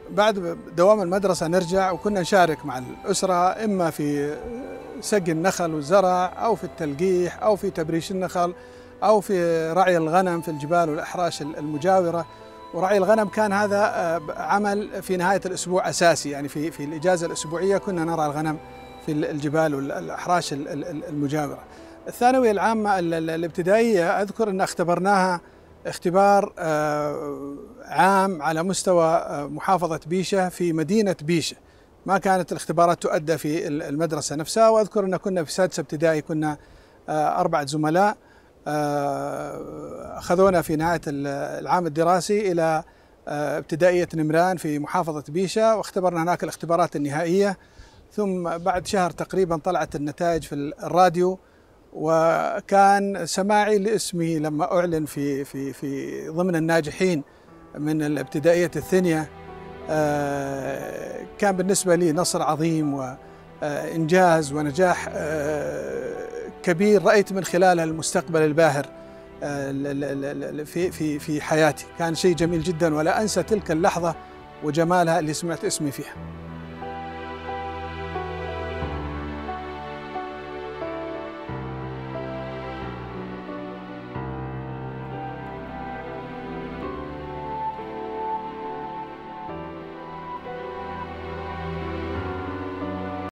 بعد دوام المدرسة نرجع، وكنا نشارك مع الأسرة إما في سقي النخل والزرع، أو في التلقيح، أو في تبريش النخل، أو في رعي الغنم في الجبال والأحراش المجاورة. ورعي الغنم كان هذا عمل في نهاية الأسبوع أساسي، يعني في الإجازة الأسبوعية كنا نرعى الغنم في الجبال والأحراش المجاورة. الثانوية العامة الابتدائية أذكر أن اختبرناها اختبار عام على مستوى محافظة بيشة في مدينة بيشة، ما كانت الاختبارات تؤدى في المدرسة نفسها. وأذكر أن كنا في سادسة ابتدائي، كنا 4 زملاء أخذونا في نهاية العام الدراسي إلى ابتدائية نمران في محافظة بيشة، واختبرنا هناك الاختبارات النهائية. ثم بعد شهر تقريبا طلعت النتائج في الراديو، وكان سماعي لاسمي لما أعلن في ضمن الناجحين من الابتدائية الثانية. كان بالنسبة لي نصر عظيم وإنجاز ونجاح كبير، رأيت من خلاله المستقبل الباهر في حياتي. كان شيء جميل جدا، ولا أنسى تلك اللحظة وجمالها اللي سمعت اسمي فيها.